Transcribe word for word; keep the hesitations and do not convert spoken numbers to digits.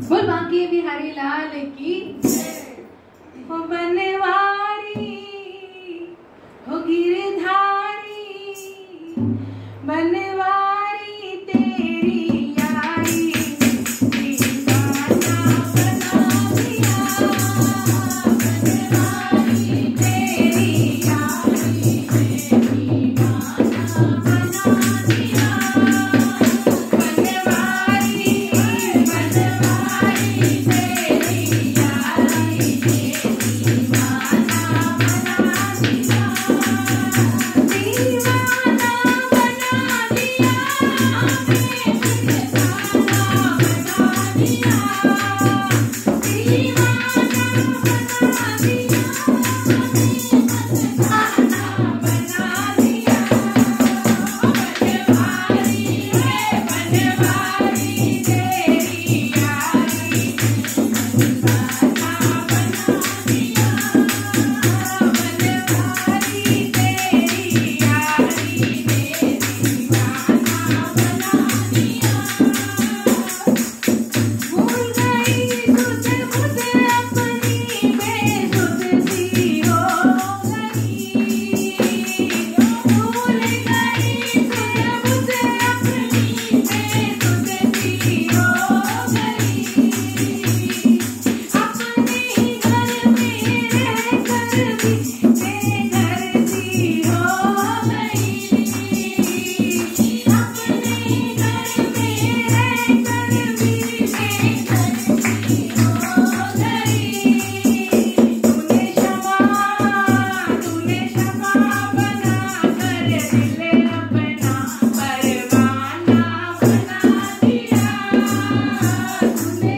बोल बांके बिहारी लाल की हो बनवारी हो गिरधारी बनवारी तेरी यारी दीवाना बना दिया बनवारी तेरी यारी दीवाना बना दिया बनवारी बनवारी तेरी यारी दीवाना बना दिया दीवाना बना दिया हमें दीवाना बना दिया दीवाना बना दिया हमें दीवाना बना दिया बनवारी है बनवारी तेरी यारी दीवाना बना दिया बनवारी तेरी यारी दीवाना बना दिया भूल गई सुध बुध अपनी बेसुध सी हो गई भूल गई सुध बुध अपनी बेसुध सी हो गई अपने ही घर में रहकर भी बेघर सी हो गई अपने ही घर में रहकर भी बेघर सी हो गई तूने क्षमा तूने क्षमा बना कर दिल अपना परवाना बना दिया तूने